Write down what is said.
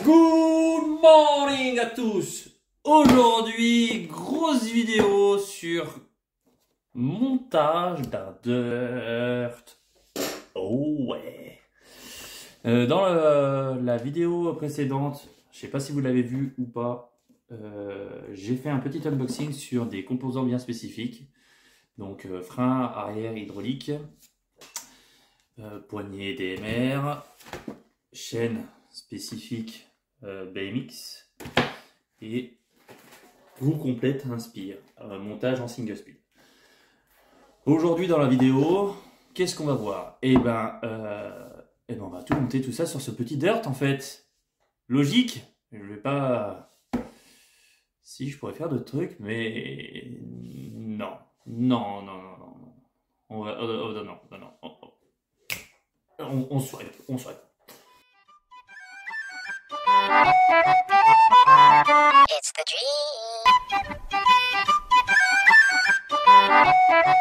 Good morning à tous. Aujourd'hui, grosse vidéo sur montage d'un dirt. Oh ouais. Dans la vidéo précédente, je sais pas si vous l'avez vu ou pas, j'ai fait un petit unboxing sur des composants bien spécifiques. Donc frein arrière hydraulique, poignée DMR, chaîne spécifique BMX et roue complète Inspire, montage en single speed. Aujourd'hui dans la vidéo, qu'est-ce qu'on va voir? On va tout monter tout ça sur ce petit dirt en fait. Logique, je vais pas... Si, je pourrais faire d'autres trucs, mais non. Non, non, non, non, non. On va... non, non, non. On souhaite, on souhaite. It's the dream.